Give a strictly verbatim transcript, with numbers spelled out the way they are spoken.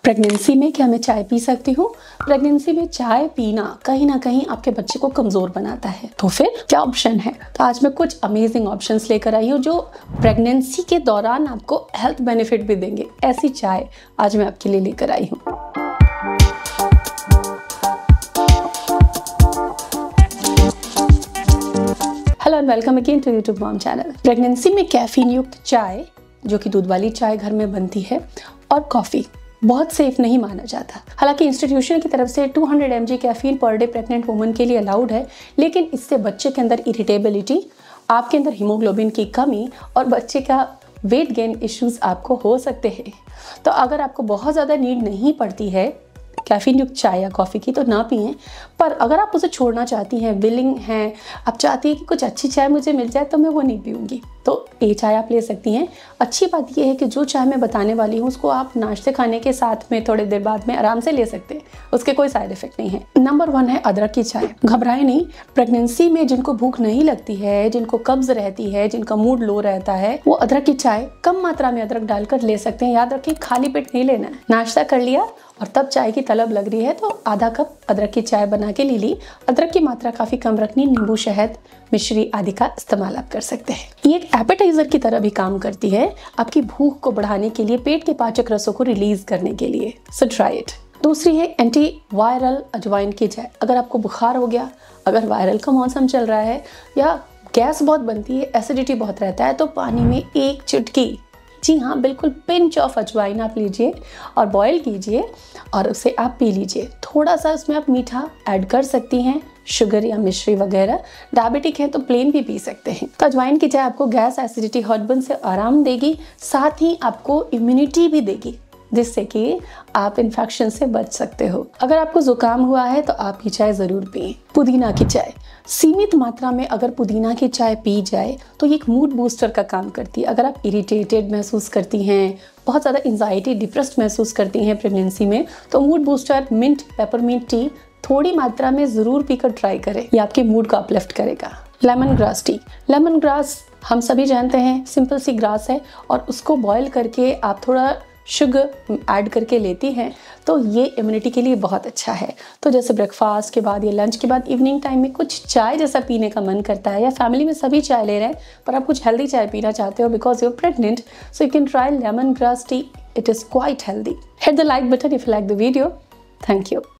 Pregnancy में क्या मैं चाय पी सकती हूँ? प्रेगनेंसी में चाय पीना कहीं ना कहीं आपके बच्चे को कमज़ोर बनाता है, तो फिर क्या ऑप्शन है? तो आज मैं कुछ अमेजिंग ऑप्शंस लेकर आई हूँ जो प्रेगनेंसी के दौरान आपको हेल्थ बेनिफिट भी देंगे। ऐसी चाय आज मैं आपके लिए लेकर आई हूँ। Hello and welcome again to YouTube mom channel. Pregnancy में कैफीन युक्त चाय, जो कि दूध वाली चाय घर में बनती है, और कॉफ़ी बहुत सेफ नहीं माना जाता। हालांकि इंस्टीट्यूशन की तरफ से दो सौ M G caffeine per day pregnant woman के लिए अलाउड है, लेकिन इससे बच्चे के अंदर इरिटेबिलिटी, आपके अंदर हीमोग्लोबिन की कमी और बच्चे का वेट गेन इश्यूज आपको हो सकते हैं। तो अगर आपको बहुत ज़्यादा नीड नहीं पड़ती है कैफीन युक्त चाय या कॉफ़ी की, तो ना पिएं। पर अगर आप उसे छोड़ना चाहती हैं, विलिंग हैं, आप चाहती हैं कि कुछ अच्छी चाय मुझे मिल जाए, तो मैं वो नहीं पीऊँगी, तो ये चाय आप ले सकती हैं। अच्छी बात यह है कि जो चाय मैं बताने वाली हूँ उसको आप नाश्ते खाने के साथ में थोड़ी देर बाद में आराम से ले सकते हैं, उसके कोई साइड इफेक्ट नहीं है। नंबर वन है अदरक की चाय। घबराएं नहीं, प्रेगनेंसी में जिनको भूख नहीं लगती है, जिनको कब्ज रहती है, जिनका मूड लो रहता है, वो अदरक की चाय कम मात्रा में अदरक डालकर ले सकते हैं। याद रखें, खाली पेट नहीं लेना है। नाश्ता कर लिया और तब चाय की तलब लग रही है तो आधा कप अदरक की चाय बना के ले ली। अदरक की मात्रा काफ़ी कम रखनी, नींबू, शहद, मिश्री आदि का इस्तेमाल आप कर सकते हैं। ये एक एपेटाइजर की तरह भी काम करती है, आपकी भूख को बढ़ाने के लिए, पेट के पाचक रसों को रिलीज करने के लिए। So try it. दूसरी है एंटी वायरल अजवाइन की चाय। अगर आपको बुखार हो गया, अगर वायरल का मौसम चल रहा है या गैस बहुत बनती है, एसिडिटी बहुत रहता है, तो पानी में एक चुटकी, जी हाँ बिल्कुल पिंच ऑफ अजवाइन आप लीजिए और बॉईल कीजिए और उसे आप पी लीजिए। थोड़ा सा उसमें आप मीठा ऐड कर सकती हैं, शुगर या मिश्री वगैरह। डायबिटिक है तो प्लेन भी पी सकते हैं। तो अजवाइन की चाय आपको गैस, एसिडिटी, हॉटबर्न से आराम देगी, साथ ही आपको इम्यूनिटी भी देगी, जिससे कि आप इन्फेक्शन से बच सकते हो। अगर आपको जुकाम हुआ है तो आप ये चाय ज़रूर पिएं। पुदीना की चाय। सीमित मात्रा में अगर पुदीना की चाय पी जाए तो ये एक मूड बूस्टर का काम करती है। अगर आप इरिटेटेड महसूस करती हैं, बहुत ज़्यादा एंजाइटी, डिप्रेस्ड महसूस करती हैं प्रेगनेंसी में, तो mood booster mint peppermint tea थोड़ी मात्रा में ज़रूर पीकर ट्राई करें। ये आपके मूड को अपलिफ्ट करेगा। Lemongrass tea. Lemongrass हम सभी जानते हैं, सिंपल सी ग्रास है और उसको बॉयल करके आप थोड़ा शुगर ऐड करके लेती हैं, तो ये इम्यूनिटी के लिए बहुत अच्छा है। तो जैसे ब्रेकफास्ट के बाद या लंच के बाद इवनिंग टाइम में कुछ चाय जैसा पीने का मन करता है, या फैमिली में सभी चाय ले रहे हैं पर आप कुछ हेल्दी चाय पीना चाहते हो because you are pregnant, so you can try lemongrass tea. It is quite healthy. Hit the like button if you like the video. Thank you.